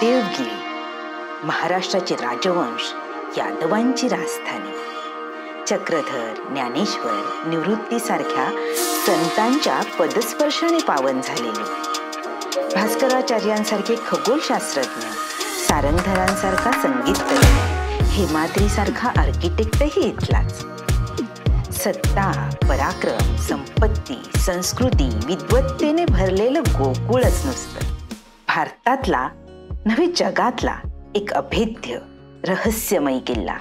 देवगिरी, महाराष्ट्राचे राजवंश यादवांची राजधानी. चक्रधर, ज्ञानेश्वर, निवृत्तीसारख्या संतांच्या पदस्पर्शाने पावन झालेले, भास्कराचार्यांसारखे खगोलशास्त्रज्ञ, सारंगधरांसारखा संगीतप्रेमी, हेमाद्रीसारखा आर्किटेक्टही इथलाच. सत्ता, पराक्रम, संपत्ती, संस्कृती, विद्वत्तेने भरलेलं गोकुळच नुसतं. भारतातला नव्हे जगातला एक अभेद्य रहस्यमयी किल्ला.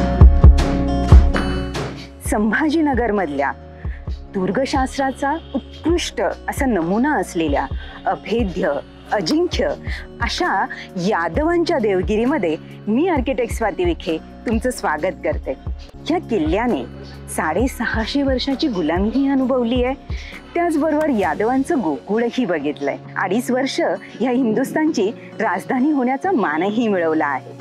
संभाजीनगरमधल्या दुर्गशास्त्राचा उत्कृष्ट असा नमुना असलेल्या अभेद्य अजिंक्य अशा यादवांच्या देवगिरीमध्ये मी आर्किटेक्ट स्वाती विखे तुमचं स्वागत करते. या किल्ल्याने 650 वर्षाची गुलामीही अनुभवली आहे, त्याचबरोबर यादवांचं गोकुळही बघितलंय. 2.5 वर्ष या हिंदुस्थानची राजधानी होण्याचा मानही मिळवला आहे.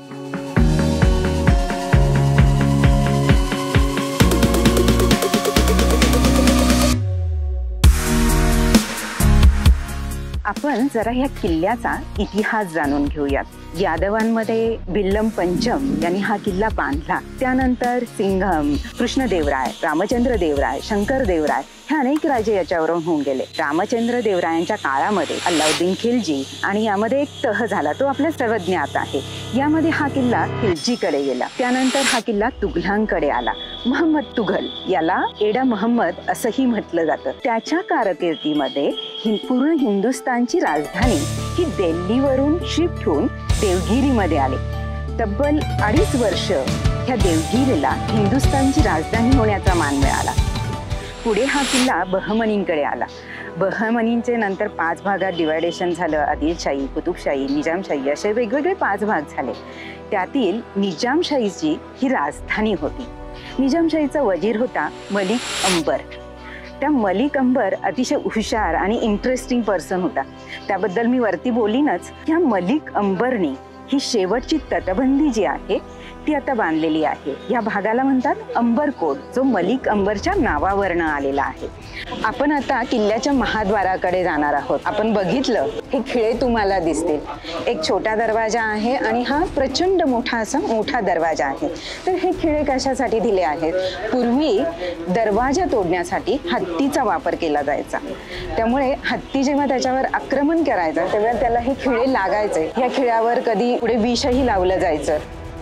आपण जरा ह्या किल्ल्याचा इतिहास जाणून घेऊयात. यादवांमध्ये भिल्लम पंचम यांनी हा किल्ला बांधला. त्यानंतर सिंघम, कृष्णदेवराय, रामचंद्र देवराय, शंकर देवराय हे अनेक राजे याच्यावरून होऊन गेले. रामचंद्र देवरायांच्या काळामध्ये अल्लाउद्दीन खिलजी आणि यामध्ये एक तह झाला, तो आपल्या सर्व ज्ञात आहे. यामध्ये हा किल्ला खिलजीकडे गेला. त्यानंतर हा किल्ला तुघलांकडे आला. महम्मद तुघल याला एडा महम्मद असंही म्हटलं जातं. त्याच्या कारकिर्दीमध्ये पूर्ण हिंदुस्थानची राजधानी ही दिल्लीवरून शिफ्ट होऊन देवगिरीमध्ये आले. तब्बल 2.5 वर्ष ह्या देवगिरीला हिंदुस्थानची राजधानी होण्याचा मान मिळाला. पुढे हा किल्ला बहमनींकडे आला. बहमनींचे नंतर 5 भागात डिवायडेशन झालं. आदिलशाही, कुतुबशाही, निजामशाही असे वेगवेगळे 5 भाग झाले. त्यातील निजामशाहीची ही राजधानी होती. निजामशाहीचा वजीर होता मलिक अंबर. त्या मलिक अंबर अतिशय हुशार आणि इंटरेस्टिंग पर्सन होता. त्याबद्दल मी वरती बोलीनच. ह्या मलिक अंबरनी ही शेवटची तटबंदी जी आहे ती आता बांधलेली आहे. या भागाला म्हणतात अंबरकोट, जो मलिक अंबरच्या नावावरनं आलेला आहे. आपण आता किल्ल्याच्या महाद्वाराकडे जाणार आहोत. आपण बघितलं हे खिळे तुम्हाला दिसतील. एक छोटा दरवाजा आहे आणि हा प्रचंड मोठा दरवाजा आहे. तर हे खिळे कशासाठी दिले आहेत? पूर्वी दरवाजा तोडण्यासाठी हत्तीचा वापर केला जायचा. त्यामुळे हत्ती जेव्हा त्याच्यावर आक्रमण करायचा तेव्हा त्याला हे खिळे लागायचे. या खिळ्यावर कधी पुढे विषही लावलं जायचं.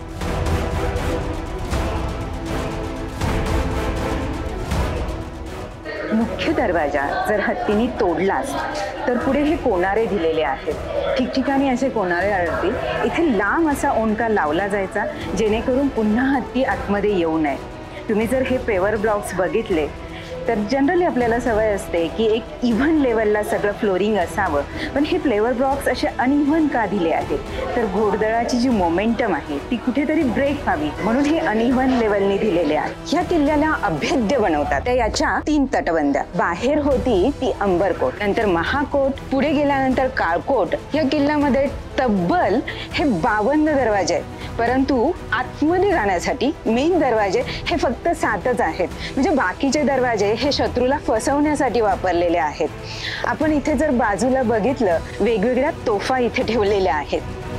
मुख्य दरवाजा जर हत्तीने तोडलाच तर पुढे हे कोनारे दिलेले आहेत. ठिकठिकाणी असे कोनारे आढळतील. इथे लांब असा ओंडका लावला जायचा जेणेकरून पुन्हा हत्ती आतमध्ये येऊ नये. तुम्ही जर हे पेवर ब्लॉक्स बघितले तर जनरली आपल्याला सवय असते की एक इव्हन लेवलला सगळं फ्लोरिंग असावं, पण हे फ्लेवर ब्लॉक्स असे अनइव्हन का दिले आहेत? तर घोडदळाची जी मोमेंटम आहे ती कुठेतरी ब्रेक व्हावी म्हणून हे अनइव्हन लेवलने दिलेले आहे. ह्या किल्ल्याला अभेद्य बनवतात. त्या याच्या 3 तटबंद्या. बाहेर होती ती अंबरकोट, नंतर महाकोट, पुढे गेल्यानंतर काळकोट. या किल्ल्यामध्ये तब्बल हे 52 दरवाजे आहेत, परंतु आतमध्ये जाण्यासाठी मेन दरवाजे हे फक्त 7च आहेत. म्हणजे बाकीचे दरवाजे हे शत्रूला फसवण्यासाठी वापरलेले आहेत. आपण इथे जर बाजूला बघितलं वेगवेगळ्या तोफा इथे ठेवलेल्या आहेत.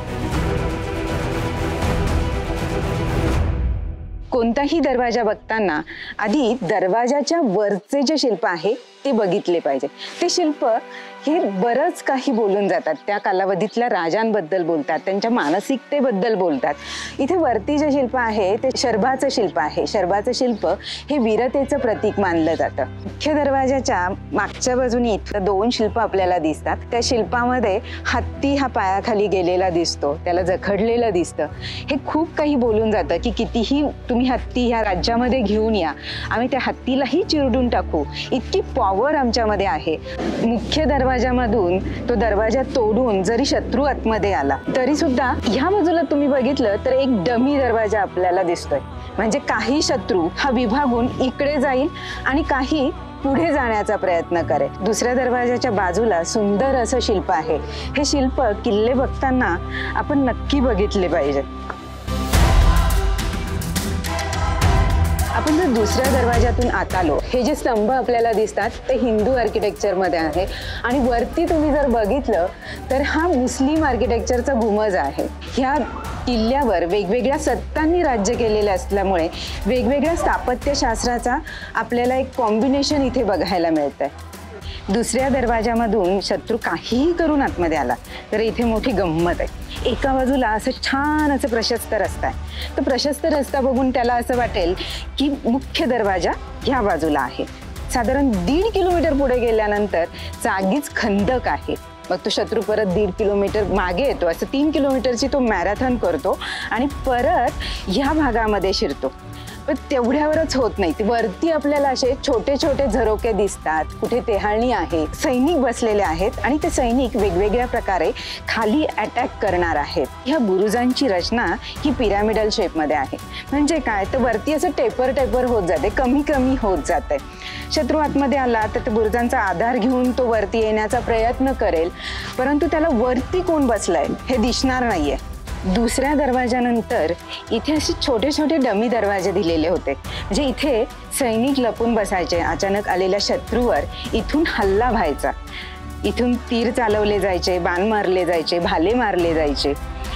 कोणताही दरवाजा बघताना आधी दरवाजाच्या वरचे जे शिल्प आहे ते बघितले पाहिजे. ते शिल्प हे बरंच काही बोलून जातात. त्या कालावधीतल्या राजांबद्दल बोलतात, त्यांच्या मानसिकतेबद्दल बोलतात. इथे वरती जे शिल्प आहे ते शर्भाचं शिल्प आहे. शर्भाचं शिल्प हे वीरतेचं प्रतीक मानलं जातं. मुख्य दरवाजाच्या मागच्या बाजूने इथं 2 शिल्प आपल्याला दिसतात. त्या शिल्पामध्ये हत्ती हा पायाखाली गेलेला दिसतो, त्याला जखडलेलं दिसतं. हे खूप काही बोलून जातं की कितीही तुम्ही हत्ती ह्या राज्यामध्ये घेऊन या, आम्ही त्या हत्तीलाही चिरडून टाकू, इतकी पॉवर आमच्यामध्ये आहे. मुख्य दरवाजामधून तो दरवाजा तोडून जरी शत्रू आतमध्ये आला तरी सुद्धा ह्या बाजूला तुम्ही बघितलं तर एक डमी दरवाजा आपल्याला दिसतोय. म्हणजे काही शत्रू हा विभागून इकडे जाईल आणि काही पुढे जाण्याचा प्रयत्न करेल. दुसऱ्या दरवाजाच्या बाजूला सुंदर असं शिल्प आहे. हे शिल्प किल्ले बघताना आपण नक्की बघितले पाहिजे. आपण जर दुसऱ्या दरवाजातून आत आलो, हे जे स्तंभ आपल्याला दिसतात ते हिंदू आर्किटेक्चरमध्ये आहे आणि वरती तुम्ही जर बघितलं तर हा मुस्लिम आर्किटेक्चरचा घुमज आहे. ह्या किल्ल्यावर वेगवेगळ्या सत्तांनी राज्य केलेले असल्यामुळे वेगवेगळ्या स्थापत्यशास्त्राचा आपल्याला एक कॉम्बिनेशन इथे बघायला मिळतंय. दुसऱ्या दरवाजामधून शत्रू काहीही करून आतमध्ये आला तर इथे मोठी गंमत आहे. एका बाजूला असं छान असं प्रशस्त रस्ता आहे. तो प्रशस्त रस्ता बघून त्याला असं वाटेल की मुख्य दरवाजा ह्या बाजूला आहे. साधारण 1.5 किलोमीटर पुढे गेल्यानंतर जागीच खंदक आहे. मग तो शत्रू परत 1.5 किलोमीटर मागे येतो. असं 3 किलोमीटरची तो मॅरेथॉन करतो आणि परत ह्या भागामध्ये शिरतो. पण तेवढ्यावरच होत नाही. वरती आपल्याला असे छोटे छोटे झरोके दिसतात, कुठे टेहाळणी आहे, सैनिक बसलेले आहेत आणि ते सैनिक वेगवेगळ्या प्रकारे खाली अटॅक करणार आहेत. ह्या बुरुजांची रचना ही पिरॅमिडल शेपमध्ये आहे. म्हणजे काय तर वरती असं टेपर होत जाते, कमी कमी होत जाते. शत्रू आतमध्ये आला तर ते बुरुजांचा आधार घेऊन तो वरती येण्याचा प्रयत्न करेल, परंतु त्याला वरती कोण बसलाय हे दिसणार नाहीये. दुसऱ्या दरवाजानंतर इथे असे छोटे छोटे डमी दरवाजे दिलेले होते. म्हणजे इथे सैनिक लपून बसायचे. अचानक आलेल्या शत्रूवर इथून हल्ला व्हायचा. इथून तीर चालवले जायचे, बाण मारले जायचे, भाले मारले जायचे.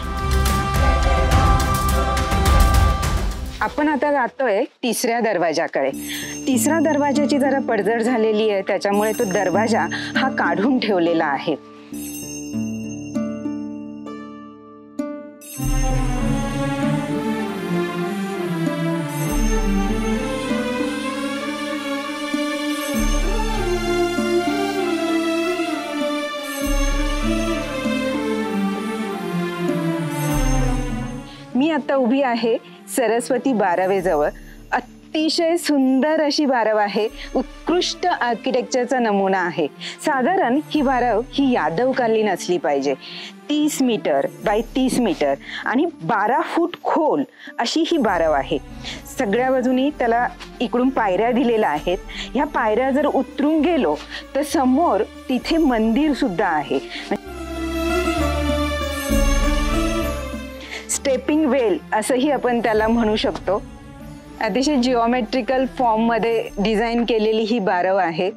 आपण आता जातोय तिसऱ्या दरवाजाकडे. तिसऱ्या दरवाजाची जरा पडझड झालेली आहे, त्याच्यामुळे तो दरवाजा हा काढून ठेवलेला आहे. मी आता उभी आहे सरस्वती बारवेजवळ. अतिशय सुंदर अशी बारव आहे. उत्कृष्ट आर्किटेक्चरचा नमुना आहे. साधारण ही बारव ही यादवकालीन असली पाहिजे. 30 मीटर बाय 30 मीटर आणि 12 फूट खोल अशी ही बारव आहे. सगळ्या बाजूनी त्याला इकडून पायऱ्या दिलेल्या आहेत. ह्या पायऱ्या जर उतरून गेलो तर समोर तिथे मंदिर सुद्धा आहे. स्टेपिंग वेल असंही आपण त्याला म्हणू शकतो. अतिशय जिओमेट्रिकल फॉर्म मध्ये डिझाईन केलेली ही बारव आहे.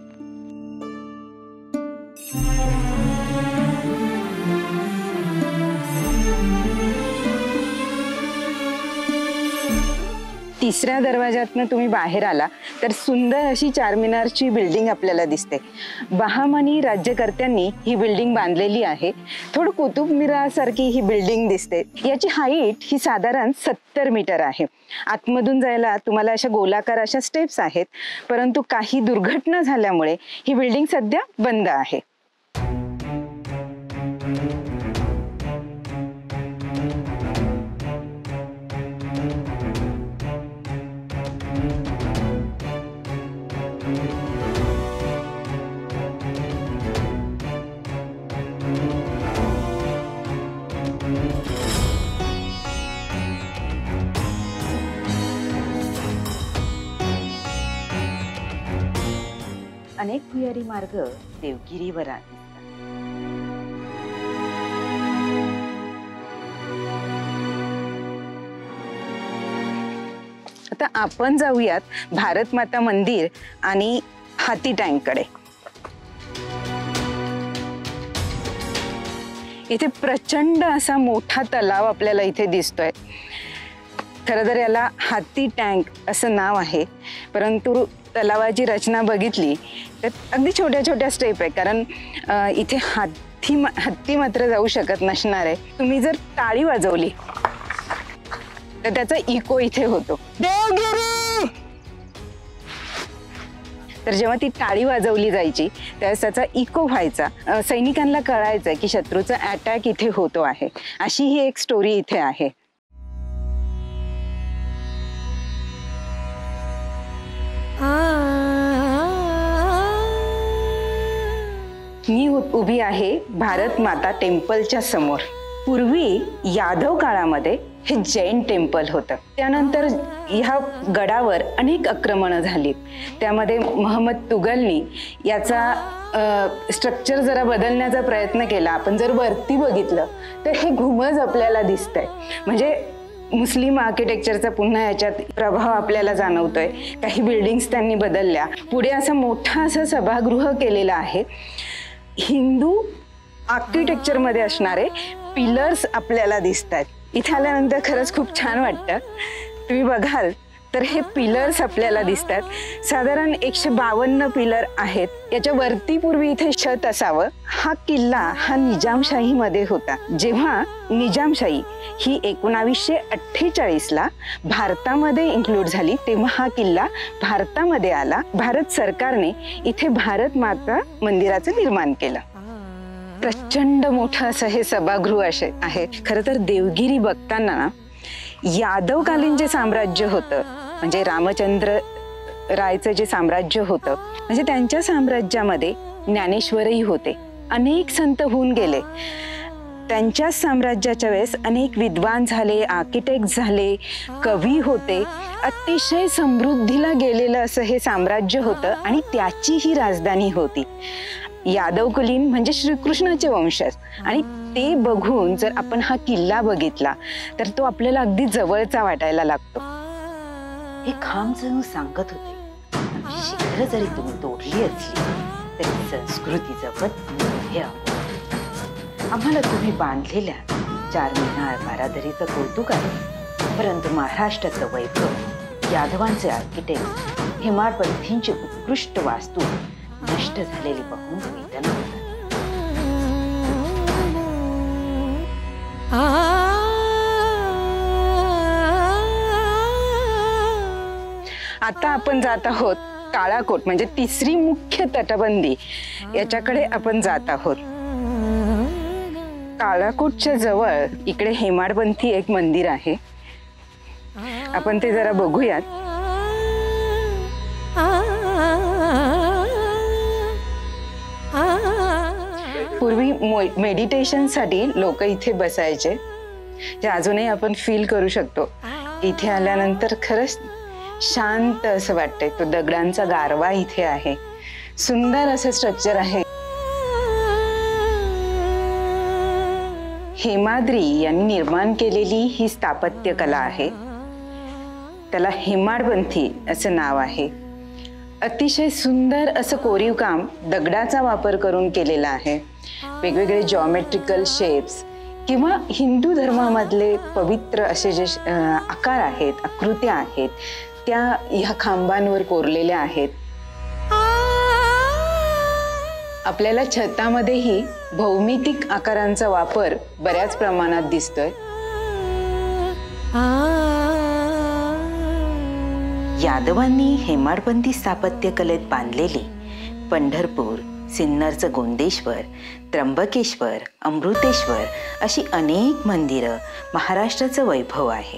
तिसऱ्या दरवाजातून तुम्ही बाहेर आला तर सुंदर अशी चारमिनारची बिल्डिंग आपल्याला दिसते. बहामनी राज्यकर्त्यांनी ही बिल्डिंग बांधलेली आहे. थोडं कुतुब मिनारसारखी ही बिल्डिंग दिसते. याची हाईट ही साधारण 70 मीटर आहे. आतमधून जायला तुम्हाला अशा गोलाकार अशा स्टेप्स आहेत, परंतु काही दुर्घटना झाल्यामुळे ही बिल्डिंग सध्या बंद आहे. अनेक भुयारी मार्ग देवगिरीवर आहेत. आता आपण जाऊयात भारत माता मंदिर आणि हाती टँककडे. इथे प्रचंड असा मोठा तलाव आपल्याला इथे दिसतोय. खरं तर याला हाती टँक असं नाव आहे, परंतु तलावाची रचना बघितली तर अगदी छोट्या छोट्या स्टेप आहे. कारण इथे हत्ती मात्र जाऊ शकत नसणार आहे. तुम्ही जर टाळी वाजवली तर त्याचा इको इथे होतो. देवगिरी! तर जेव्हा ती टाळी वाजवली जायची त्यावेळेस त्याचा इको व्हायचा. सैनिकांना कळायचं की शत्रूचा अटॅक इथे होतो आहे. अशी ही एक स्टोरी इथे आहे. मी उभी आहे भारत माता टेम्पलच्या समोर. पूर्वी यादव काळामध्ये हे जैन टेम्पल होतं. त्यानंतर ह्या गडावर अनेक आक्रमणं झाली. त्यामध्ये मोहम्मद तुगलनी याचा स्ट्रक्चर जरा बदलण्याचा प्रयत्न केला. आपण जर वरती बघितलं तर हे घुमज आपल्याला दिसतंय. म्हणजे मुस्लिम आर्किटेक्चरचा पुन्हा याच्यात प्रभाव आपल्याला जाणवतोय। काही बिल्डिंग्स त्यांनी बदलल्या, पुढे असं मोठं असं सभागृह केलेलं आहे। हिंदू आर्किटेक्चरमध्ये असणारे पिलर्स आपल्याला दिसतात। इथे आल्यानंतर खरंच खूप छान वाटतं। तुम्ही बघाल तर हे पिलर्स आपल्याला दिसतात। साधारण 152 पिलर आहेत। याच्या वरती पूर्वी इथे छत असावं। हा किल्ला हा निजामशाहीमध्ये होता। जेव्हा निजामशाही ही 1948ला भारतामध्ये इन्क्लूड झाली, तेव्हा हा किल्ला भारतामध्ये आला। भारत सरकारने इथे भारत माता मंदिराचं निर्माण केलं। प्रचंड मोठं असं हे सभागृह आहे। खरं तर देवगिरी बघताना ना, यादवकालीन जे साम्राज्य होतं, म्हणजे रामचंद्र रायचं जे साम्राज्य होतं, म्हणजे त्यांच्या साम्राज्यामध्ये ज्ञानेश्वरही होते। अनेक संत होऊन गेले। त्यांच्याच साम्राज्याच्या वेळेस अनेक विद्वान झाले, आर्किटेक्ट झाले, कवी होते। अतिशय समृद्धीला गेलेलं असं हे साम्राज्य होतं आणि त्याची ही राजधानी होती। यादवकुलीन म्हणजे श्रीकृष्णाचे वंशज, आणि ते बघून जर आपण हा किल्ला बघितला तर तो आपल्याला अगदी जवळचा वाटायला लागतो। हे खांब जणू सांगत होते, आमची शिखरं जरी तुम्ही तोडली असली तरी संस्कृती जपत मोठे आहोत। आम्हाला तुम्ही बांधलेल्या 4 मीनार बारादरीचं कौतुक आहे, परंतु महाराष्ट्राचं वैभव, यादवांचे आर्किटेक्ट, हेमाडपंथींची उत्कृष्ट वास्तू नष्ट झालेली पाहून वेदना होतात। आता आपण जात आहोत काळाकोट, म्हणजे तिसरी मुख्य तटबंदी, याच्याकडे आपण जात आहोत। काळाकोटच्या जवळ इकडे हेमाडपंथी एक मंदिर आहे, आपण ते जरा बघूयात। पूर्वी मेडिटेशनसाठी लोक इथे बसायचे, जे अजूनही आपण फील करू शकतो। इथे आल्यानंतर खरंच शांत असं वाटतंय। तो दगडांचा गारवा इथे आहे, सुंदर असं स्ट्रक्चर आहे। हेमाद्री यांनी निर्माण केलेली ही स्थापत्य कला आहे, त्याला हेमाडपंथी असं नाव आहे। अतिशय सुंदर असं कोरीव काम दगडाचा वापर करून केलेला आहे। वेगवेगळे जॉमेट्रिकल शेप्स किंवा हिंदू धर्मामधले पवित्र असे जे आकार आहेत, आकृत्या आहेत, त्या ह्या खांबांवर कोरलेल्या आहेत। आपल्याला छतामध्येही भौमितिक आकारांचा वापर बऱ्याच प्रमाणात दिसतोय। यादवांनी हेमाडपंथी स्थापत्य कलेत बांधलेली पंढरपूर, सिन्नरचं गोंदेश्वर, त्र्यंबकेश्वर, अमृतेश्वर अशी अनेक मंदिरं महाराष्ट्राचं वैभव आहे।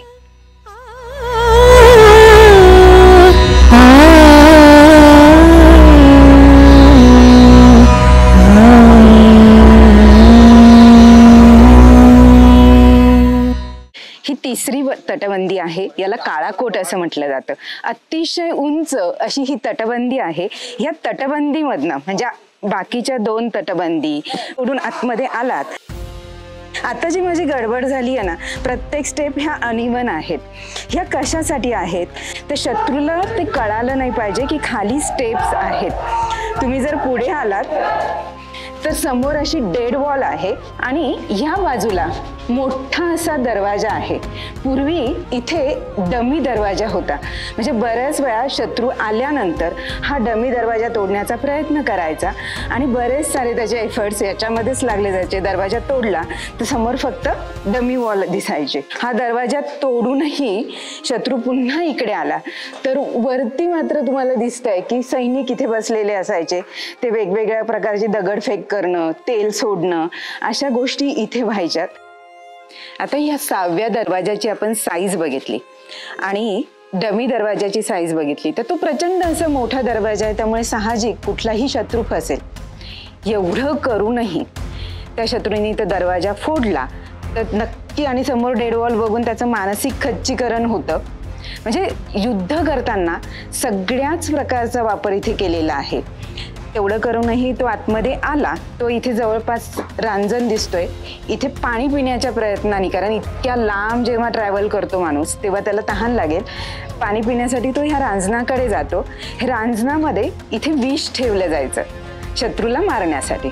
ही तिसरी तटबंदी आहे, याला काळाकोट असं म्हटलं जातं। अतिशय उंच अशी ही तटबंदी आहे। या तटबंदीमधनं म्हणजे बाकीच्या 2 तटबंदी उडून आतमध्ये आलात, आता जी माझी गडबड झाली आहे ना, प्रत्येक स्टेप ह्या अनइवन आहेत। ह्या कशासाठी आहेत तर शत्रूला ते कळालं नाही पाहिजे की खाली स्टेप्स आहेत। तुम्ही जर पुढे आलात तर समोर अशी डेड वॉल आहे आणि ह्या बाजूला मोठा असा दरवाजा आहे। पूर्वी इथे डमी दरवाजा होता, म्हणजे बऱ्याच वेळा शत्रू आल्यानंतर हा डमी दरवाजा तोडण्याचा प्रयत्न करायचा आणि बरेच सारे त्याचे एफर्ट्स याच्यामध्येच लागले जायचे। दरवाजा तोडला तर समोर फक्त डमी वॉल दिसायचे। हा दरवाजा तोडूनही शत्रू पुन्हा इकडे आला तर वरती मात्र तुम्हाला दिसतंय की सैनिक इथे बसलेले असायचे। ते वेगवेगळ्या प्रकारची दगडफेक करणं, तेल सोडणं, अशा गोष्टी इथे व्हायच्यात। आता या 6व्या दरवाजाची आपण साईज बघितली आणि डमी दरवाजाची साईज बघितली तर तो प्रचंड असा मोठा दरवाजा आहे, त्यामुळे साहजिक कुठलाही शत्रू फसेल। एवढं करूनही त्या शत्रूंनी तो दरवाजा फोडला तर नक्की आणि समोर डेड वॉल बघून त्याचं मानसिक खच्चीकरण होतं। म्हणजे युद्ध करताना सगळ्याच प्रकारचा वापर इथे केलेला आहे। तेवढं करूनही तो आतमध्ये आला. तो इथे जवळपास रांजण दिसतोय. इथे पाणी पिण्याच्या प्रयत्नाने, कारण इतक्या लांब जेव्हा ट्रॅव्हल करतो माणूस तेव्हा त्याला तहान लागेल. पाणी पिण्यासाठी तो ह्या रांजणाकडे जातो. हे रांजणामध्ये इथे विष ठेवलं जायचं शत्रूला मारण्यासाठी.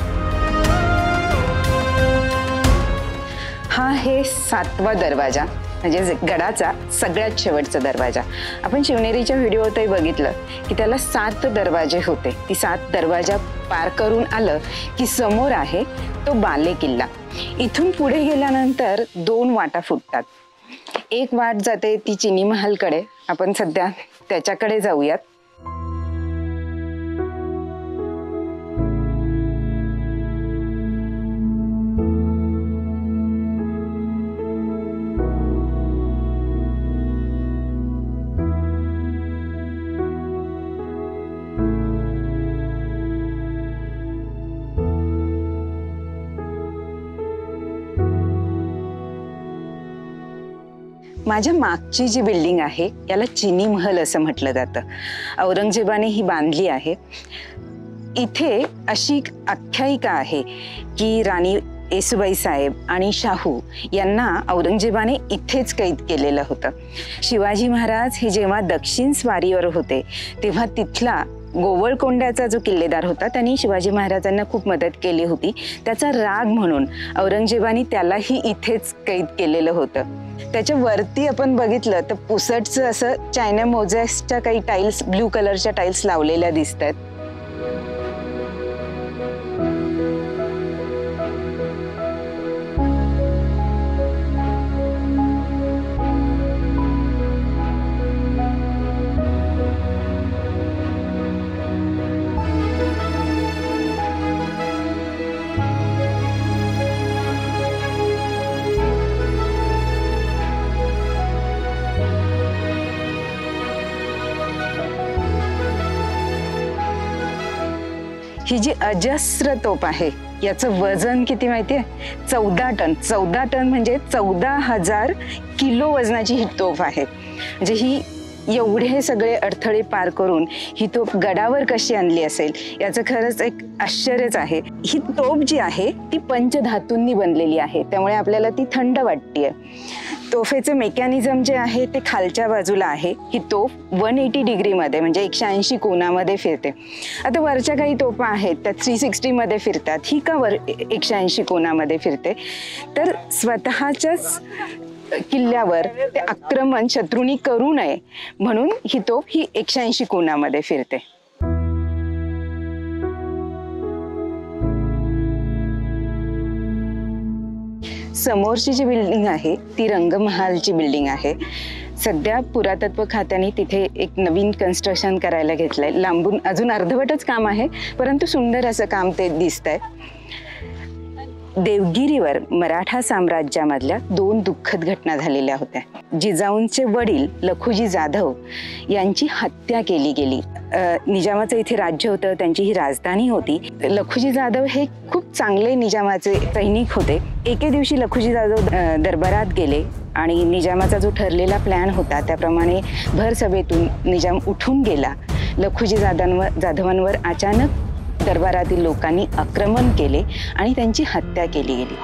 हा हे 7वा दरवाजा, म्हणजे गडाचा सगळ्यात शेवटचा दरवाजा. आपण शिवनेरीच्या व्हिडिओतही बघितलं की त्याला 7 दरवाजे होते. ती 7 दरवाजा पार करून आलं की समोर आहे तो बाले किल्ला. इथून पुढे गेल्यानंतर 2 वाटा फुटतात. एक वाट जाते ती चिनी महालकडे. आपण सध्या त्याच्याकडे जाऊयात. माझ्या मागची जी बिल्डिंग आहे याला चिनी महल असं म्हटलं जातं. औरंगजेबाने ही बांधली आहे. इथे अशी आख्यायिका आहे की राणी येसुबाई साहेब आणि शाहू यांना औरंगजेबाने इथेच कैद केलेलं होतं. शिवाजी महाराज हे जेव्हा दक्षिण स्वारीवर होते तेव्हा तिथला गोवळकोंड्याचा जो किल्लेदार होता त्यांनी शिवाजी महाराजांना खूप मदत केली होती. त्याचा राग म्हणून औरंगजेबाने त्यालाही इथेच कैद केलेलं होतं. त्याच्या वरती आपण बघितलं तर पुसटचं असं चायना मोझॅक्सच्या काही टाईल्स, ब्ल्यू कलरच्या टाईल्स लावलेल्या दिसत आहेत. ही जी अजस्र तोफ आहे याचं वजन किती माहितीये? 14 टन. 14 टन म्हणजे 14,000 किलो वजनाची ही तोफ आहे. म्हणजे ही एवढे सगळे अडथळे पार करून ही तोफ गडावर कशी आणली असेल याचं खरंच एक आश्चर्यच आहे. ही तोफ जी आहे ती पंचधातूंनी बनलेली आहे, त्यामुळे आपल्याला ती थंड वाटतेय. तोफेचं मेकॅनिझम जे आहे ते खालच्या बाजूला आहे. ही तोफ 180 डिग्रीमध्ये म्हणजे 180 कोनामध्ये फिरते. आता वरच्या काही तोफा आहेत त्या 360 मध्ये फिरतात. ही का 180 कोनामध्ये फिरते? तर स्वतःच्याच किल्ल्यावर ते आक्रमण शत्रूंनी करू नये म्हणून ही तोफ ही 180 कोनामध्ये फिरते. समोरची जी बिल्डिंग आहे ती रंगमहालची बिल्डिंग आहे. सध्या पुरातत्व खात्याने तिथे एक नवीन कन्स्ट्रक्शन करायला घेतलंय. लांबून अजून अर्धवटच काम आहे, परंतु सुंदर असं काम ते दिसतंय. देवगिरीवर मराठा साम्राज्यामधल्या 2 दुःखद घटना झालेल्या होत्या. जिजाऊंचे वडील लखुजी जाधव यांची हत्या केली गेली. निजामाचं इथे राज्य होतं, त्यांची ही राजधानी होती. लखुजी जाधव हे खूप चांगले निजामाचे सैनिक होते. एके दिवशी लखुजी जाधव दरबारात गेले आणि निजामाचा जो ठरलेला प्लॅन होता त्याप्रमाणे भर सभेतून निजाम उठून गेला. लखुजी जाधवांवर अचानक दरबारातील लोकांनी आक्रमण केले आणि त्यांची हत्या केली गेली.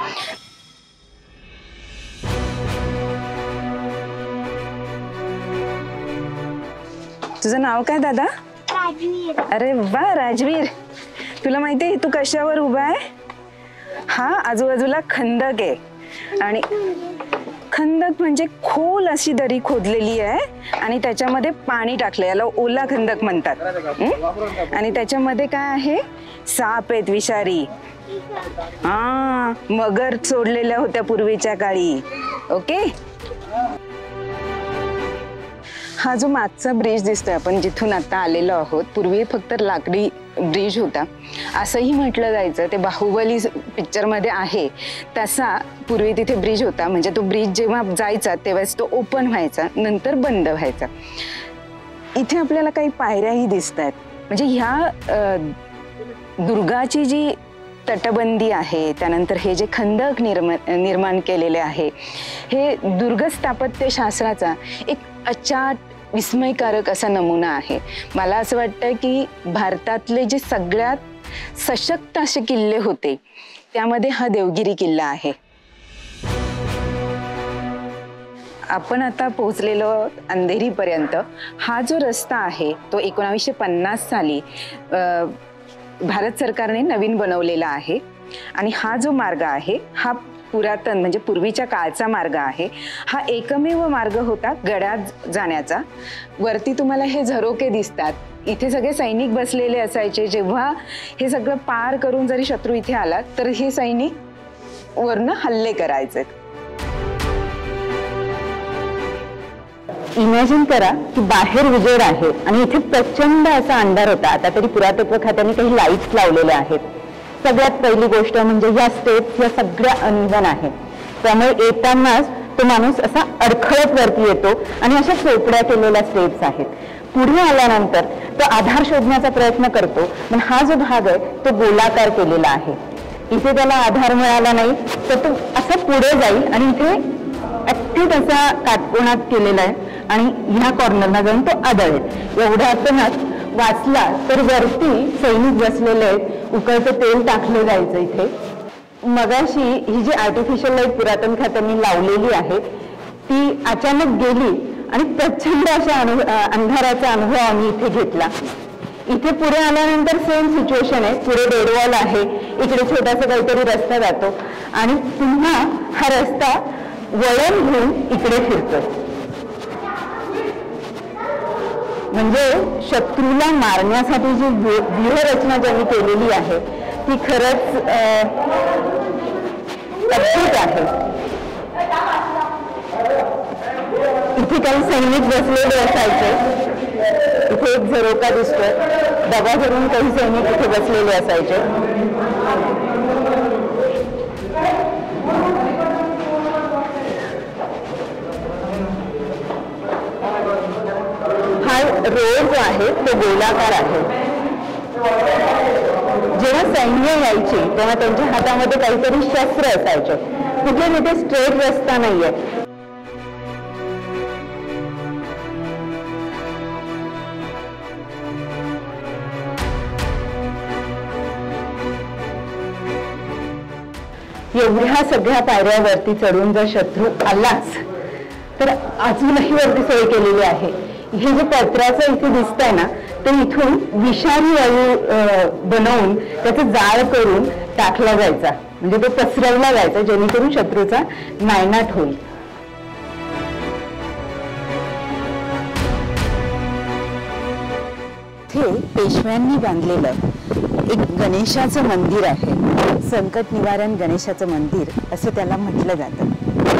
तुझं नाव काय दादा? राजवीर. अरे वा राजवीर, तुला माहितीये तू कशावर उभा आहे? हा आजूबाजूला खंदक आहे आणि खंदक म्हणजे खोल अशी दरी खोदलेली आहे आणि त्याच्यामध्ये पाणी टाकलं, याला ओला खंदक म्हणतात. आणि त्याच्यामध्ये काय आहे? साप आहेत विषारी. हा, मगर सोडलेल्या होत्या पूर्वीच्या काळी. ओके. हा जो मागचा ब्रिज दिसतोय आपण जिथून आता आलेलो आहोत, पूर्वी फक्त लाकडी ब्रिज होता असंही म्हटलं जायचं. ते बाहुबली पिक्चरमध्ये आहे तसा पूर्वी तिथे ब्रिज होता. म्हणजे तो ब्रिज जेव्हा जायचा तेव्हाच तो ओपन व्हायचा, नंतर बंद व्हायचा. इथे आपल्याला काही पायऱ्याही दिसत आहेत. म्हणजे ह्या दुर्गाची जी तटबंदी आहे, त्यानंतर हे जे खंदक निर्माण केलेले आहे, हे दुर्ग स्थापत्य शास्त्राचा एक अचाट विस्मयकारक असा नमुना आहे। मला असं वाटतं की भारतातले जे सगळ्यात सशक्त असे किल्ले होते त्यामध्ये हा देवगिरी किल्ला आहे। आपण आता पोहोचलेलो अंधेरीपर्यंत। हा जो रस्ता आहे तो 1950 साली भारत सरकारने नवीन बनवलेला आहे आणि हा जो मार्ग आहे हा पुरातन म्हणजे पूर्वीच्या काळचा मार्ग आहे। हा एकमेव मार्ग होता गडात जाण्याचा। वरती तुम्हाला हे झरोके दिसतात, इथे सगळे सैनिक बसलेले असायचे। जेव्हा हे सगळं पार करून जरी शत्रू इथे आला तर हे सैनिक वरनं हल्ले करायचे। इमॅजिन करा की बाहेर उजेड आहे आणि इथे प्रचंड असा अंधार होता। आता तरी पुरातत्व खात्याने काही लाईट्स लावलेले आहेत। सगळ्यात पहिली गोष्ट म्हणजे या स्टेप्स या सगळ्या अनइव्हन आहेत, त्यामुळे येतानाच तो माणूस असा अडखळत वरती येतो आणि अशा चोपड्या केलेल्या स्टेप्स आहेत। पुढे आल्यानंतर तो आधार शोधण्याचा प्रयत्न करतो, पण हा जो भाग आहे तो गोलाकार केलेला आहे। इथे त्याला आधार मिळाला नाही तर तो असा पुढे जाईल आणि इथे अत्यंत असा काटकोनात केलेला आहे आणि ह्या कॉर्नरला जाऊन तो आदळेल। एवढ्यातूनच वाचला तर वरती सैनिक बसलेले आहेत, उकळतं तेल टाकलं जायचं इथे। मगाशी ही जी आर्टिफिशियल लाईट पुरातन खात्याने लावलेली आहे ती अचानक गेली आणि प्रचंड अशा अंधाराचा अनुभव आम्ही इथे घेतला। इथे पुढे आल्यानंतर सेम सिच्युएशन आहे, पुढे डेडवॉल आहे, इकडे छोटासा काहीतरी रस्ता जातो आणि पुन्हा हा रस्ता वळण घेऊन इकडे फिरतो। म्हणजे शत्रूला मारण्यासाठी जी व्यूहरचना ज्यांनी केलेली आहे ती खरंच अद्भुत आहे। इथे काही सैनिक बसलेले असायचे, इथे एक झरोका दिसतोय, डबा भरून काही सैनिक इथे बसलेले असायचे। हा रोड जो आहे तो गोलाकार आहे। जेव्हा सैन्य यायचे तेव्हा त्यांच्या हातामध्ये काहीतरी शस्त्र असायचे, कुठे तिथे स्ट्रेट रस्ता नाहीये। एवढ्या सगळ्या पायऱ्यावरती चढून जर शत्रू आलाच तर अजूनही वरती सोय केलेली आहे। हे जे पत्राचं इथे दिसतंय ना ते इथून विषारी वायू बनवून त्याचं जाळ करून टाकला जायचा, म्हणजे तो पसरवला जायचा जेणेकरून शत्रूचा नायनाट होईल। हे पेशव्यांनी बांधलेलं एक गणेशाचं मंदिर आहे, संकट निवारण गणेशाचं मंदिर असं त्याला म्हटलं जातं।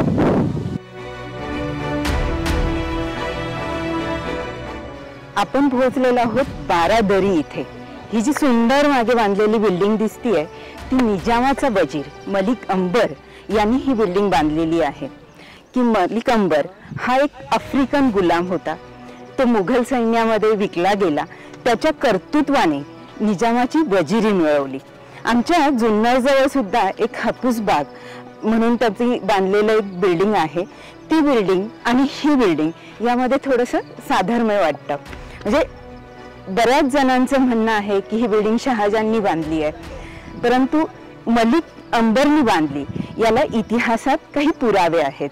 आपण पोहोचलेलो आहोत बारादरी इथे। ही जी सुंदर मागे बांधलेली बिल्डिंग दिसतीये ती निजामाचा वजीर मलिक अंबर यांनी ही बिल्डिंग बांधलेली आहे। की मलिक अंबर हा एक आफ्रिकन गुलाम होता, तो मुघल सैन्यामध्ये विकला गेला। त्याच्या कर्तृत्वाने निजामाची वजिरी मिळवली। आमच्या जुन्नरजवळ सुद्धा एक हापूस बाग म्हणून त्याची बांधलेलं एक बिल्डिंग आहे। ती बिल्डिंग आणि ही बिल्डिंग यामध्ये थोडंसं साधर्म्य वाटतं। म्हणजे बऱ्याच जणांचं म्हणणं आहे की ही बिल्डिंग शहाजहाननी बांधली आहे, परंतु मलिक अंबरनी बांधली याला इतिहासात काही पुरावे आहेत।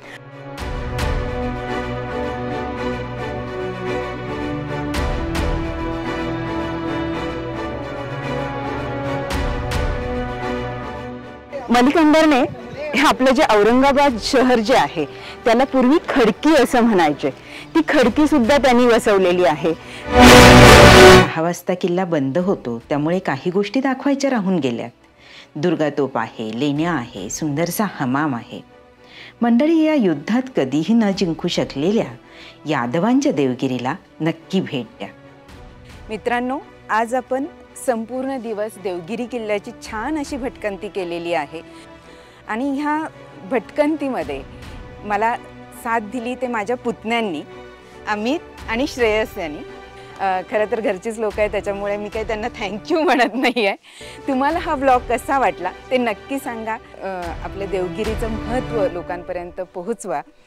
मलिक अंबरने हे आपलं जे औरंगाबाद शहर जे आहे त्याला पूर्वी खडकी असं म्हणायचे, ती खडकी सुद्धा त्यांनी वसवलेली आहे। 6 वाजता किल्ला बंद होतो त्यामुळे काही गोष्टी दाखवायच्या राहून गेल्यात। दुर्गातोप आहे, लेण्या आहे, सुंदरसा हमाम आहे। मंडळी, या युद्धात कधीही न जिंकू शकलेल्या यादवांच्या देवगिरीला नक्की भेट द्या। मित्रांनो, आज आपण संपूर्ण दिवस देवगिरी किल्ल्याची छान अशी भटकंती केलेली आहे आणि ह्या भटकंतीमध्ये मला साथ दिली ते माझ्या पुतण्यांनी, अमित आणि श्रेयस यांनी। खरं तर घरचीच लोक आहेत त्याच्यामुळे मी काही त्यांना थँक्यू म्हणत नाही आहे। तुम्हाला हा ब्लॉग कसा वाटला ते नक्की सांगा। आपल्या देवगिरीचं महत्त्व लोकांपर्यंत पोहोचवा।